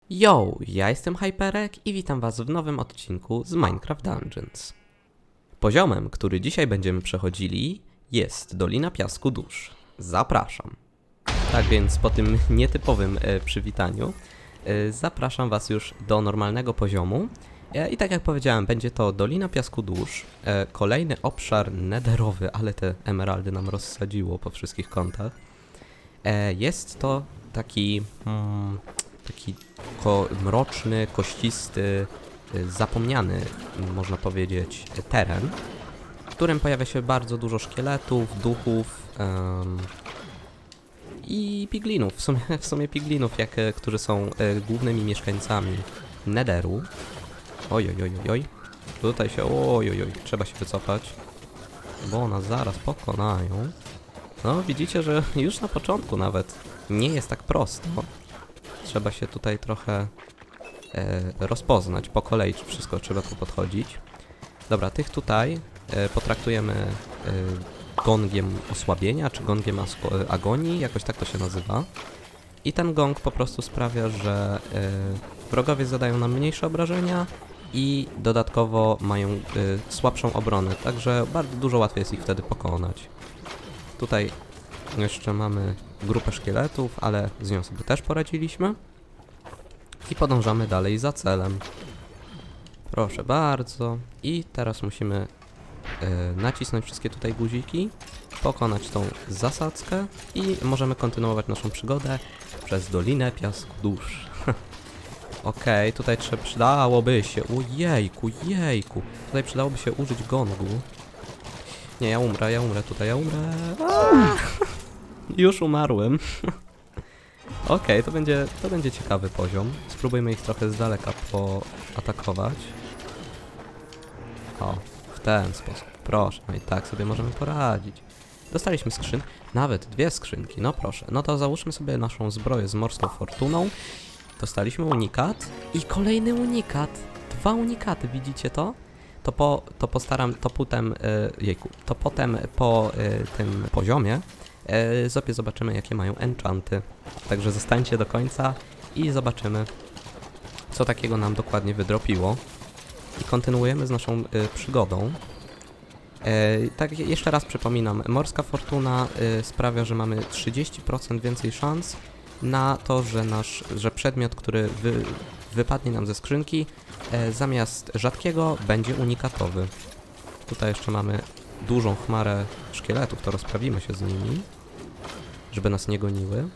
Yo, ja jestem Hyperek i witam was w nowym odcinku z Minecraft Dungeons. Poziomem, który dzisiaj będziemy przechodzili, jest Dolina Piasku Dusz. Zapraszam. Tak więc po tym nietypowym przywitaniu zapraszam was już do normalnego poziomu. I tak jak powiedziałem, będzie to Dolina Piasku Dusz, kolejny obszar nederowy, ale te emeraldy nam rozsadziło po wszystkich kątach. Jest to taki mroczny, kościsty, zapomniany, można powiedzieć, teren, w którym pojawia się bardzo dużo szkieletów, duchów i piglinów, w sumie piglinów, którzy są głównymi mieszkańcami Netheru. Oj, tutaj się, trzeba się wycofać, bo nas zaraz pokonają. No, widzicie, że już na początku nawet nie jest tak prosto. Trzeba się tutaj trochę rozpoznać po kolei, czy wszystko trzeba tu podchodzić. Dobra, tych tutaj potraktujemy gongiem osłabienia, czy gongiem agonii, jakoś tak to się nazywa. I ten gong po prostu sprawia, że wrogowie zadają nam mniejsze obrażenia i dodatkowo mają słabszą obronę, także bardzo dużo łatwiej jest ich wtedy pokonać. Tutaj jeszcze mamy grupę szkieletów, ale z nią sobie też poradziliśmy. I podążamy dalej za celem. Proszę bardzo. I teraz musimy nacisnąć wszystkie tutaj guziki, pokonać tą zasadzkę i możemy kontynuować naszą przygodę przez Dolinę Piasku Dusz. Okej, tutaj przydałoby się... Ojejku, jejku. Tutaj przydałoby się użyć gongu. Nie, ja umrę tutaj, ja umrę. Już umarłem. Okej, to będzie ciekawy poziom. Spróbujmy ich trochę z daleka poatakować. O, w ten sposób. Proszę, no i tak sobie możemy poradzić. Dostaliśmy nawet 2 skrzynki, no proszę. No to załóżmy sobie naszą zbroję z morską fortuną. Dostaliśmy unikat i kolejny unikat. 2 unikaty, widzicie to? To potem po tym poziomie sobie zobaczymy, jakie mają enchanty. Także zostańcie do końca i zobaczymy, co takiego nam dokładnie wydropiło. I kontynuujemy z naszą przygodą. Tak, jeszcze raz przypominam, morska fortuna sprawia, że mamy 30% więcej szans na to, że przedmiot, który wypadnie nam ze skrzynki, zamiast rzadkiego będzie unikatowy. Tutaj jeszcze mamy dużą chmarę szkieletów, to rozprawimy się z nimi, żeby nas nie goniły.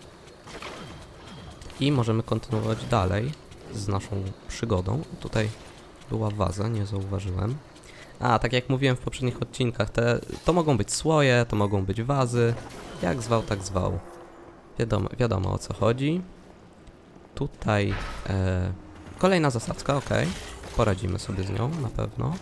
I możemy kontynuować dalej z naszą przygodą. Tutaj była waza, nie zauważyłem. A, tak jak mówiłem w poprzednich odcinkach, to mogą być słoje, to mogą być wazy. Jak zwał, tak zwał. Wiadomo o co chodzi. Tutaj kolejna zasadzka, ok. Poradzimy sobie z nią, na pewno.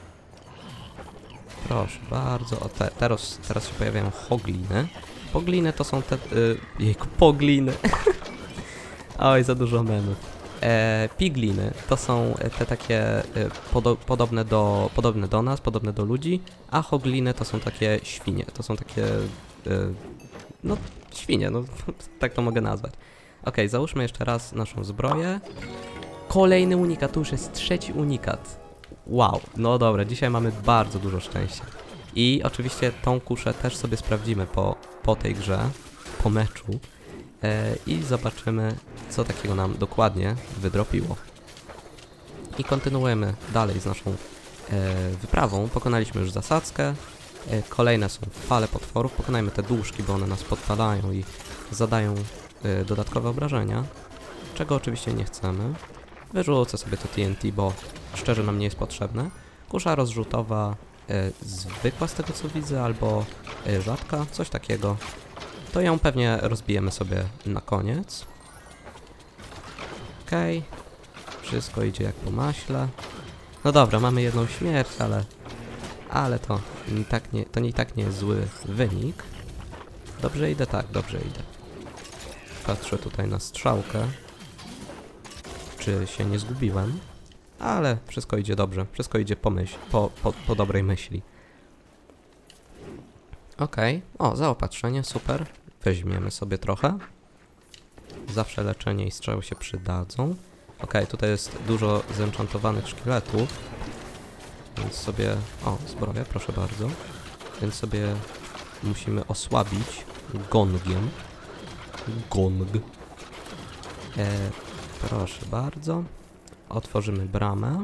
Proszę bardzo. O, teraz się pojawiają hogliny. Pogliny to są te... pogliny. Oj, za dużo memów. Pigliny to są te takie podobne do nas, podobne do ludzi, a hogliny to są takie świnie. To są takie... no, świnie, no tak to mogę nazwać. Ok, załóżmy jeszcze raz naszą zbroję. Kolejny unikat, to już jest 3. unikat. Wow, no dobra, dzisiaj mamy bardzo dużo szczęścia. I oczywiście tą kuszę też sobie sprawdzimy po tej grze, po meczu. I zobaczymy, co takiego nam dokładnie wydropiło. I kontynuujemy dalej z naszą wyprawą. Pokonaliśmy już zasadzkę. Kolejne są fale potworów. Pokonajmy te duszki, bo one nas podpalają i zadają dodatkowe obrażenia. Czego oczywiście nie chcemy. Wyrzucę sobie to TNT, bo szczerze nam nie jest potrzebne. Kusza rozrzutowa, zwykła z tego co widzę, albo rzadka, coś takiego. To ją pewnie rozbijemy sobie na koniec. Okej. Wszystko idzie jak po maśle. No dobra, mamy jedną śmierć, ale to i tak nie jest zły wynik. Dobrze idę, tak, dobrze idę. Patrzę tutaj na strzałkę. Czy się nie zgubiłem? Ale wszystko idzie dobrze. Wszystko idzie po dobrej myśli. Okej. O, zaopatrzenie, super. Weźmiemy sobie trochę. Zawsze leczenie i strzały się przydadzą. Okej, tutaj jest dużo zenchantowanych szkieletów. Więc sobie... O, zbroja, proszę bardzo. Więc sobie musimy osłabić gongiem. Gong. Proszę bardzo. Otworzymy bramę.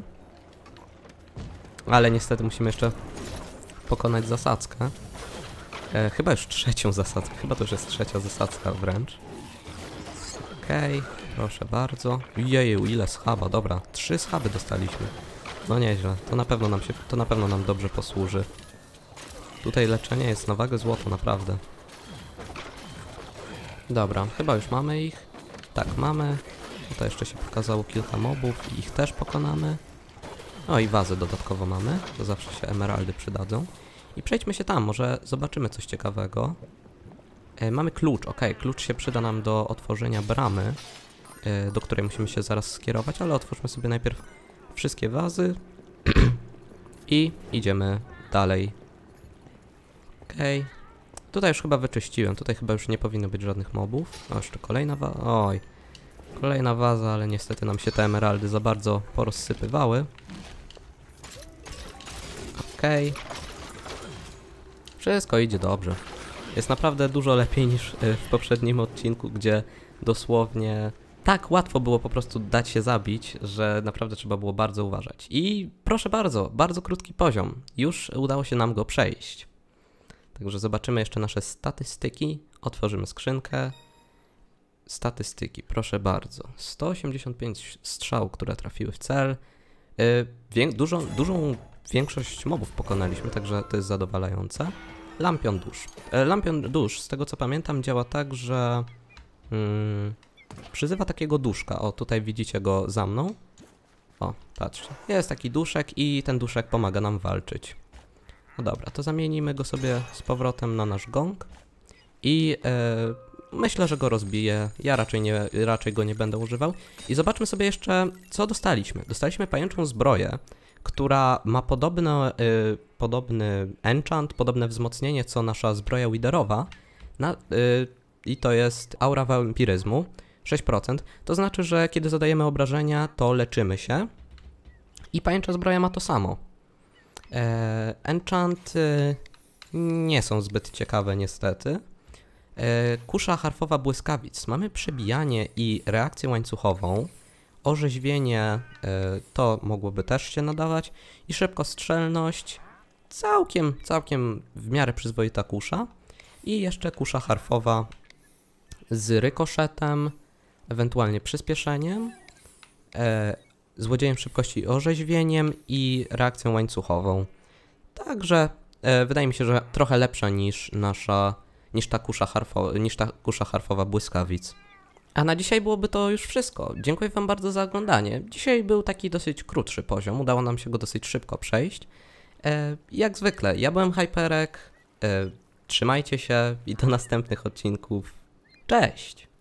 Ale niestety musimy jeszcze pokonać zasadzkę. Chyba już trzecią zasadzkę. Chyba to już jest trzecia zasadzka wręcz. Okej, proszę bardzo. Jeju, ile schaba, dobra. 3 schaby dostaliśmy. No nieźle, to na pewno nam dobrze posłuży. Tutaj leczenie jest na wagę złota, naprawdę. Dobra, chyba już mamy ich. Tak, mamy. Tutaj jeszcze się pokazało kilka mobów i ich też pokonamy. O i wazę dodatkowo mamy, to zawsze się emeraldy przydadzą. I przejdźmy się tam, może zobaczymy coś ciekawego. Mamy klucz, klucz się przyda nam do otworzenia bramy, do której musimy się zaraz skierować, ale otwórzmy sobie najpierw wszystkie wazy i idziemy dalej. Tutaj już chyba wyczyściłem, tutaj chyba już nie powinno być żadnych mobów. O, jeszcze kolejna waza, oj. Kolejna waza, ale niestety nam się te emeraldy za bardzo porozsypywały. Wszystko idzie dobrze. Jest naprawdę dużo lepiej niż w poprzednim odcinku, gdzie dosłownie tak łatwo było po prostu dać się zabić, że naprawdę trzeba było bardzo uważać. I proszę bardzo, bardzo krótki poziom. Już udało się nam go przejść. Także zobaczymy jeszcze nasze statystyki. Otworzymy skrzynkę. Statystyki, proszę bardzo. 185 strzał, które trafiły w cel. Dużą większość mobów pokonaliśmy, także to jest zadowalające. Lampion dusz. Lampion dusz, z tego co pamiętam, działa tak, że przyzywa takiego duszka. O, tutaj widzicie go za mną. O, patrzcie. Jest taki duszek i ten duszek pomaga nam walczyć. No dobra, to zamienimy go sobie z powrotem na nasz gong. I myślę, że go rozbiję. Ja raczej go nie będę używał. I zobaczmy sobie jeszcze, co dostaliśmy. Dostaliśmy pajęczą zbroję, która ma podobny enchant, podobne wzmocnienie co nasza zbroja widerowa. I to jest aura wampiryzmu, 6%. To znaczy, że kiedy zadajemy obrażenia, to leczymy się. I pajęcza zbroja ma to samo. Enchanty nie są zbyt ciekawe niestety. Kusza harfowa błyskawic. Mamy przebijanie i reakcję łańcuchową. Orzeźwienie to mogłoby też się nadawać. I szybkostrzelność. Całkiem w miarę przyzwoita kusza. I jeszcze kusza harfowa z rykoszetem, ewentualnie przyspieszeniem, złodziejem szybkości i orzeźwieniem i reakcją łańcuchową. Także wydaje mi się, że trochę lepsza niż ta kusza harfowa błyskawic. A na dzisiaj byłoby to już wszystko. Dziękuję wam bardzo za oglądanie. Dzisiaj był taki dosyć krótszy poziom, udało nam się go dosyć szybko przejść. Jak zwykle, ja byłem Hyperek, trzymajcie się i do następnych odcinków. Cześć!